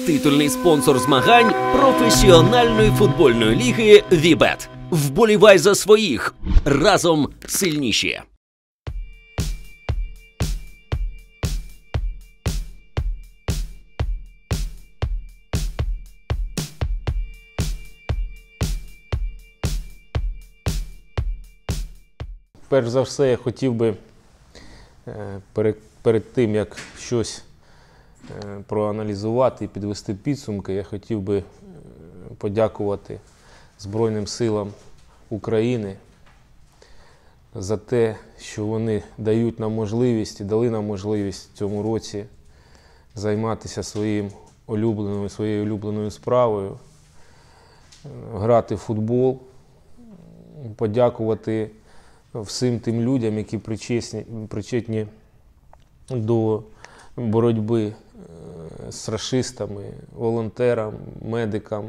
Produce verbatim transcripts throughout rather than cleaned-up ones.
Титульний спонсор змагань професіональної футбольної ліги «Вібет». Вболівай за своїх. Разом сильніші. Перш за все, я хотів би перед, перед тим, як щось проаналізувати і підвести підсумки, я хотів би подякувати Збройним силам України за те, що вони дають нам можливість і дали нам можливість в цьому році займатися своїм улюбленою, своєю улюбленою справою, грати в футбол, подякувати всім тим людям, які причетні, причетні до боротьби з рашистами, волонтерам, медикам,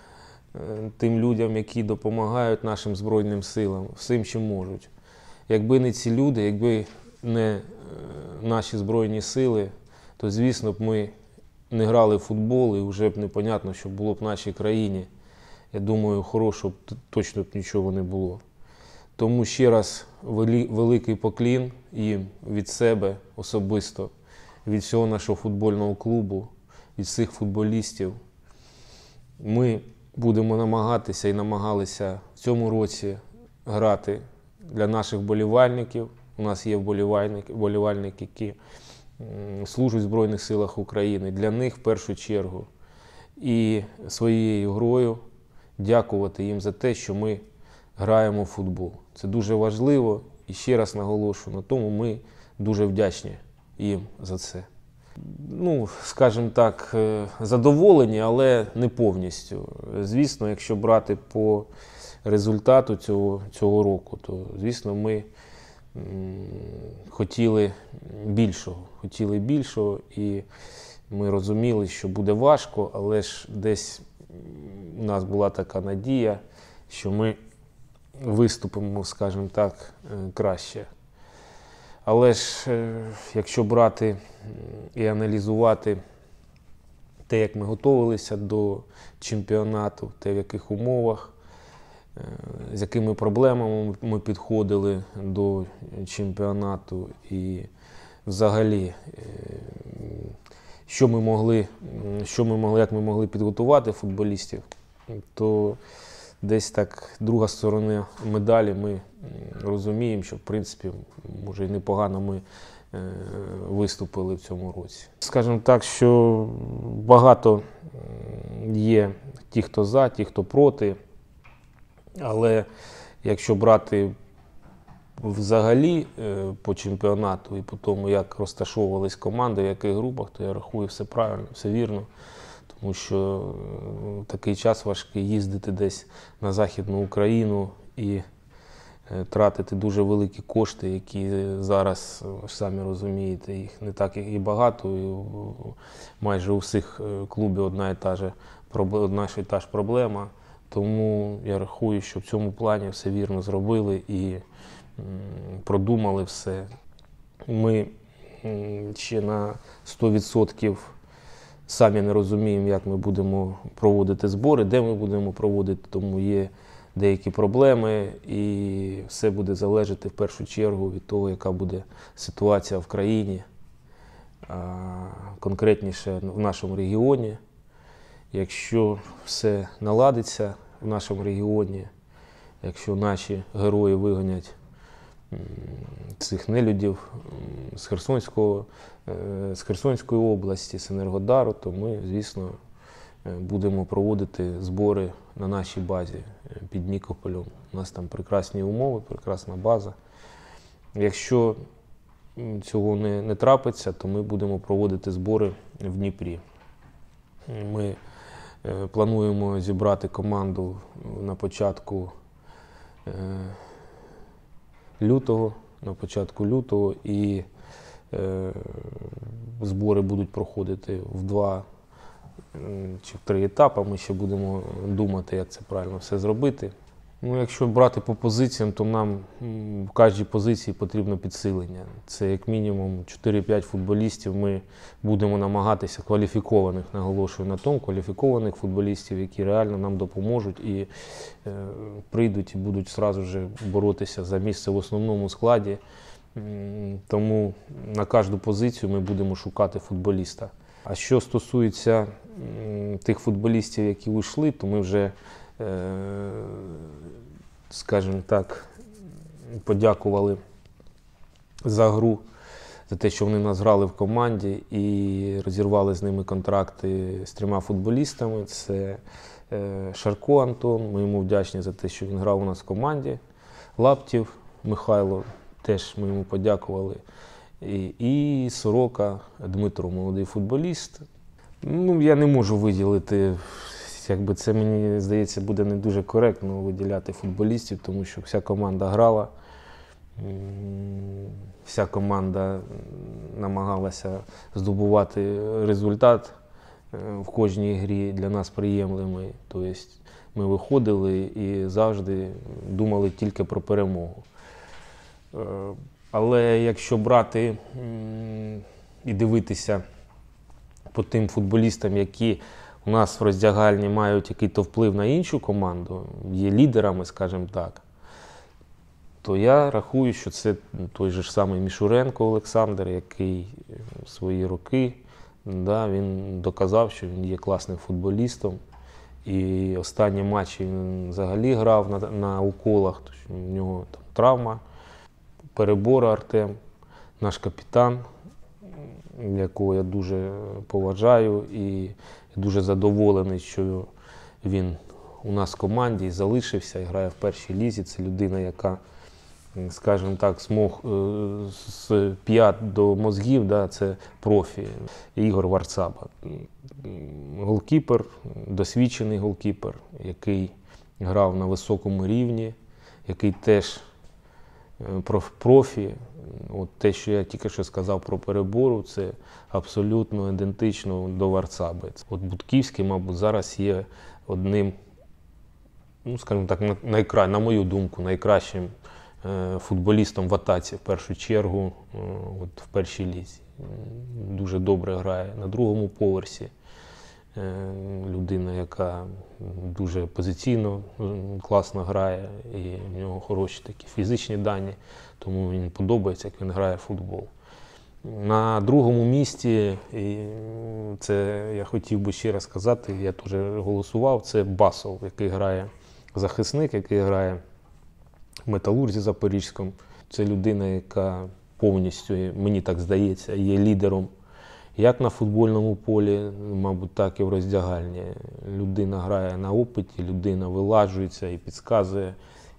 тим людям, які допомагають нашим Збройним силам, всім, що можуть. Якби не ці люди, якби не наші Збройні сили, то, звісно б, ми не грали в футбол і вже б непонятно, що було б в нашій країні. Я думаю, хорошого точно б нічого не було. Тому ще раз великий поклін їм від себе особисто, від всього нашого футбольного клубу, від всіх футболістів. Ми будемо намагатися і намагалися в цьому році грати для наших вболівальників. У нас є вболівальники, вболівальники, які служать в Збройних силах України. Для них в першу чергу. І своєю грою дякувати їм за те, що ми граємо в футбол. Це дуже важливо і ще раз наголошую на тому, ми дуже вдячні їм за це. Ну, скажімо так, задоволені, але не повністю. Звісно, якщо брати по результату цього, цього року, то, звісно, ми м, хотіли більшого. Хотіли більшого і ми розуміли, що буде важко, але ж десь у нас була така надія, що ми виступимо, скажімо так, краще. Але ж, якщо брати і аналізувати те, як ми готувалися до чемпіонату, те, в яких умовах, з якими проблемами ми підходили до чемпіонату і взагалі, що ми могли, що ми могли, як ми могли підготувати футболістів, то десь так друга сторона медалі, ми розуміємо, що в принципі, може і непогано ми виступили в цьому році. Скажімо так, що багато є ті, хто за, ті, хто проти, але якщо брати взагалі по чемпіонату і по тому, як розташовувались команди, в яких групах, то я рахую все правильно, все вірно. Тому що в такий час важкий їздити десь на Західну Україну і тратити дуже великі кошти, які зараз, ви ж самі розумієте, їх не так і багато. І майже у всіх клубів одна і та ж, одна і та ж проблема. Тому я рахую, що в цьому плані все вірно зробили і продумали все. Ми ще на сто відсотків самі не розуміємо, як ми будемо проводити збори, де ми будемо проводити, тому є деякі проблеми і все буде залежати в першу чергу від того, яка буде ситуація в країні, конкретніше в нашому регіоні. Якщо все наладиться в нашому регіоні, якщо наші герої вигонять цих нелюдів з Херсонського, з Херсонської області, з Енергодару, то ми, звісно, будемо проводити збори на нашій базі під Нікополем. У нас там прекрасні умови, прекрасна база. Якщо цього не, не трапиться, то ми будемо проводити збори в Дніпрі. Ми плануємо зібрати команду на початку лютого, на початку лютого, і е, збори будуть проходити в два чи в три етапи. Ми ще будемо думати, як це правильно все зробити. Ну, якщо брати по позиціям, то нам в кожній позиції потрібно підсилення. Це як мінімум чотири-п'ять футболістів. Ми будемо намагатися кваліфікованих, наголошую на тому, кваліфікованих футболістів, які реально нам допоможуть і е, прийдуть і будуть одразу ж боротися за місце в основному складі. Тому на кожну позицію ми будемо шукати футболіста. А що стосується м, тих футболістів, які вийшли, то ми вже скажімо так, подякували за гру, за те, що вони нас грали в команді і розірвали з ними контракти з трьома футболістами. Це Шарко Антон, ми йому вдячні за те, що він грав у нас в команді. Лаптів Михайло, теж ми йому подякували. І, і Сорока Дмитро, молодий футболіст. Ну, я не можу виділити. Якби це, мені здається, буде не дуже коректно виділяти футболістів, тому що вся команда грала, вся команда намагалася здобувати результат в кожній грі для нас приємлемий. Тобто ми виходили і завжди думали тільки про перемогу. Але якщо брати і дивитися по тим футболістам, які у нас в роздягальні мають якийсь вплив на іншу команду, є лідерами, скажімо так, то я рахую, що це той же ж самий Мішуренко Олександр, який в свої роки, да, він доказав, що він є класним футболістом. І останні матчі він взагалі грав на, на уколах, тому що в нього там травма. Перебора Артем, наш капітан, якого я дуже поважаю і дуже задоволений, що він у нас в команді і залишився, і грає в першій лізі. Це людина, яка, скажімо так, смог з п'ят до мозгів, да, це профі. Ігор Варцаба. Голкіпер, досвідчений голкіпер, який грав на високому рівні, який теж профі. От те, що я тільки що сказав про Перебору, це абсолютно ідентично до Варцаби. От Будківський, мабуть, зараз є одним, ну, скажімо так, найкра... на мою думку, найкращим е, футболістом в атаці, в першу чергу, е, от в першій лізі. Дуже добре грає на другому поверсі. Е, людина, яка дуже позиційно класно грає, і в нього хороші такі фізичні дані, тому мені подобається, як він грає в футбол. На другому місці, і це я хотів би ще раз сказати, я теж голосував, це Басов, який грає захисник, який грає в Металурзі Запорізькому. Це людина, яка повністю, мені так здається, є лідером як на футбольному полі, мабуть, так і в роздягальні. Людина грає на опиті, людина вилажується і підказує.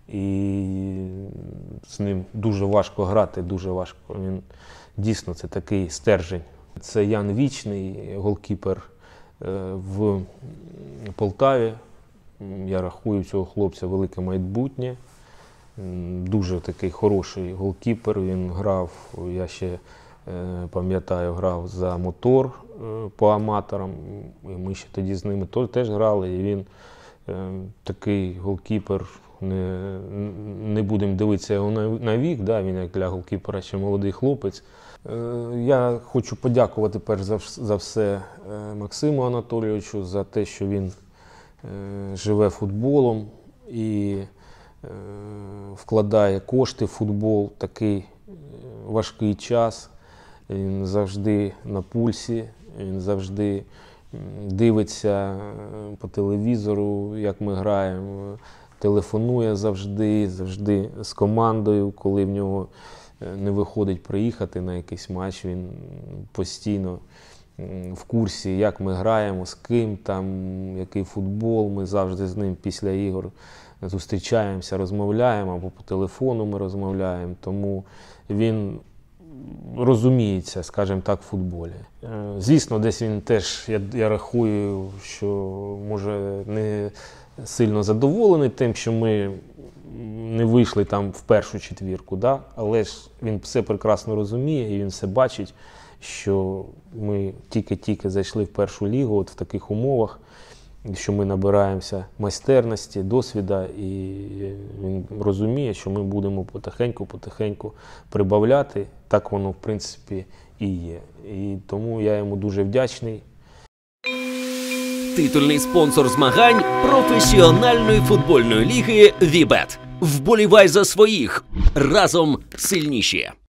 І з ним дуже важко грати, дуже важко. Він дійсно це такий стержень. Це Ян Вічний, голкіпер в Полтаві. Я рахую цього хлопця велике майбутнє. Дуже такий хороший голкіпер. Він грав, я ще пам'ятаю, грав за Мотор по аматорам. І ми ще тоді з ними теж грали. І він такий голкіпер. Не, не будемо дивитися його на вік, да, він як для голкіпера ще молодий хлопець. Я хочу подякувати перш за все Максиму Анатолійовичу за те, що він живе футболом і вкладає кошти в футбол. Такий важкий час. Він завжди на пульсі, він завжди дивиться по телевізору, як ми граємо. Телефонує завжди, завжди з командою, коли в нього не виходить приїхати на якийсь матч, він постійно в курсі, як ми граємо, з ким, там, який футбол. Ми завжди з ним після ігор зустрічаємося, розмовляємо, або по телефону ми розмовляємо, тому він розуміється, скажімо так, в футболі. Звісно, десь він теж, я, я рахую, що може не сильно задоволений тим, що ми не вийшли там в першу четвірку, да? Але ж він все прекрасно розуміє і він все бачить, що ми тільки-тільки зайшли в першу лігу от в таких умовах. що ми набираємося майстерності, досвіду, і він розуміє, що ми будемо потихеньку-потихеньку прибавляти. Так воно, в принципі, і є. І тому я йому дуже вдячний. Титульний спонсор змагань професіональної футбольної ліги «Вібет». Вболівай за своїх. Разом сильніші.